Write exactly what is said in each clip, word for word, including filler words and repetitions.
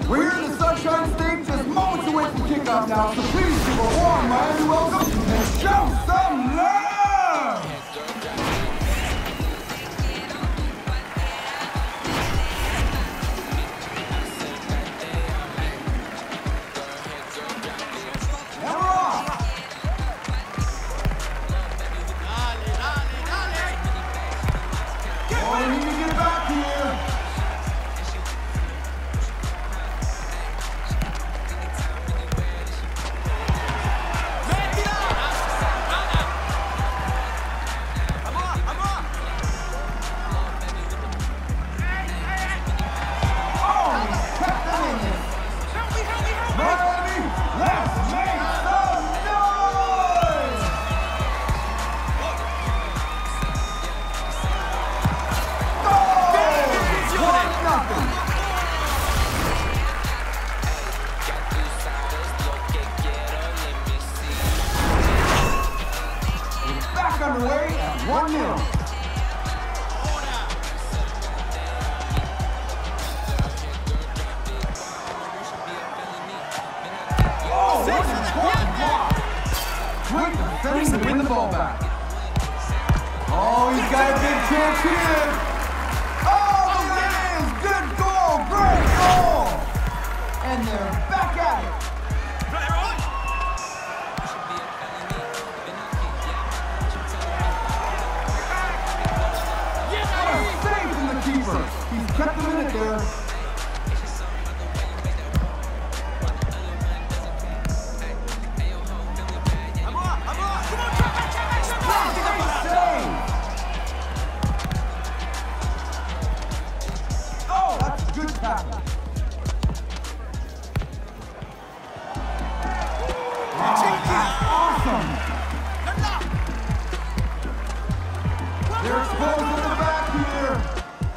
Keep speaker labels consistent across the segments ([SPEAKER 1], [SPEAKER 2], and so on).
[SPEAKER 1] We're in the Sunshine State, just moments away from kickoff now, so please give a warm Miami welcome and show some love! Underway at one nil. Oh, what an important block. Great defending to win the ball back. Oh, he's got a big chance here. Oh, there it is. Good goal. Great goal. And they're back at it. He's kept them in it there. Oh, that's a good tackle. Oh, that's awesome. They're exposed in the back here.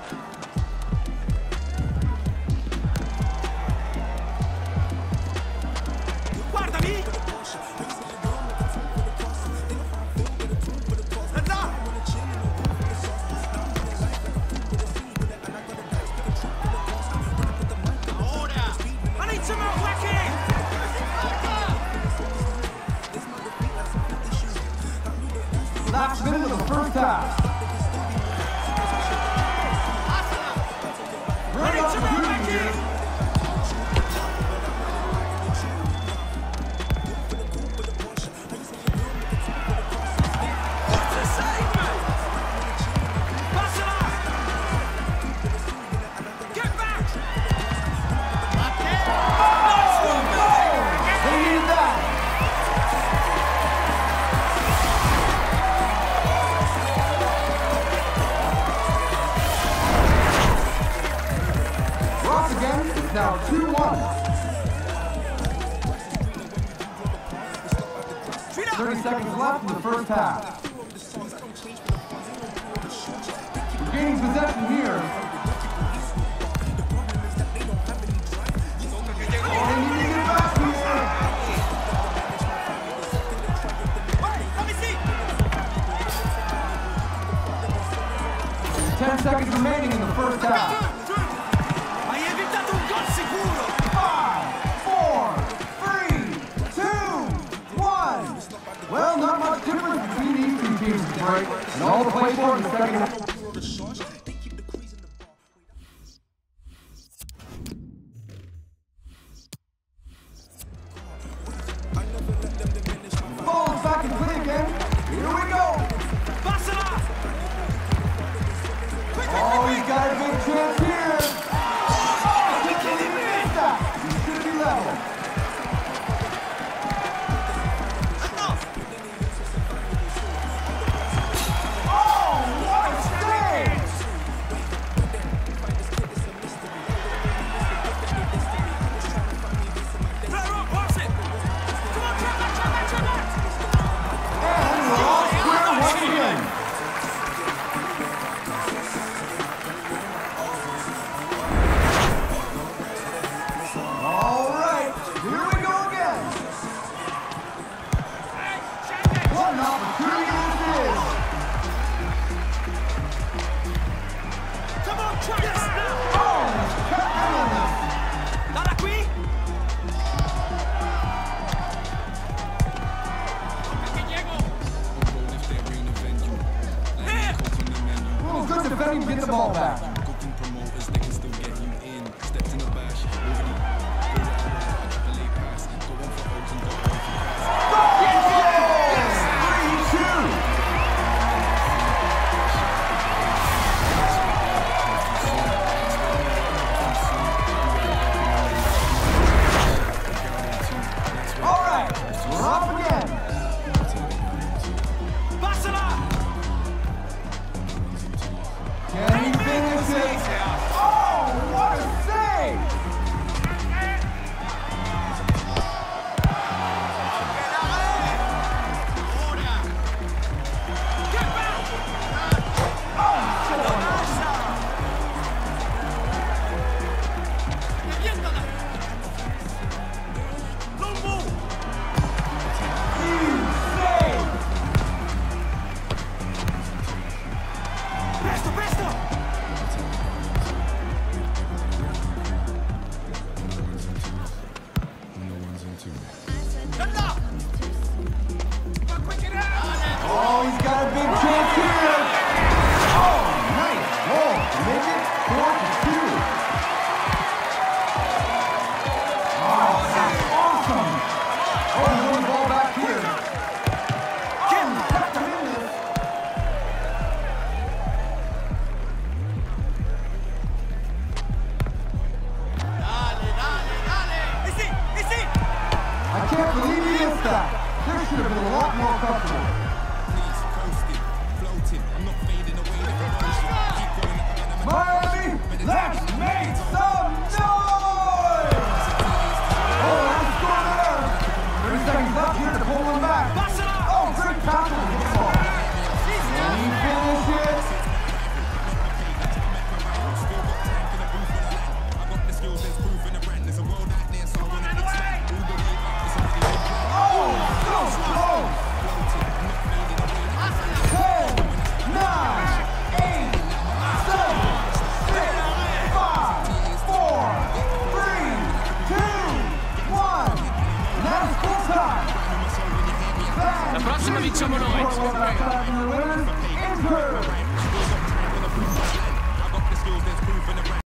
[SPEAKER 1] Last minute of the first half. Ready to move here. Now two one. thirty seconds left in the first half. We're gaining possession here. Oh, they need to get back here. Ten seconds remaining in the first half. Well, not much difference between these two teams tonight, and all the play for in the second half. Ball is back in play again. Here we go. Oh, he's got a big chance here. Oh, he can't even miss that. He should be level. that. This should have been a lot more comfortable. Miami, let's make some noise! Oh, that's score there. thirty seconds left here to pull him back. Oh, great tackle with the ball. And he finished it. Oh, so close. ten, nine, eight, seven, six, five, four, three, two, one. Now it's full time.
[SPEAKER 2] La prossima vinciamo noi.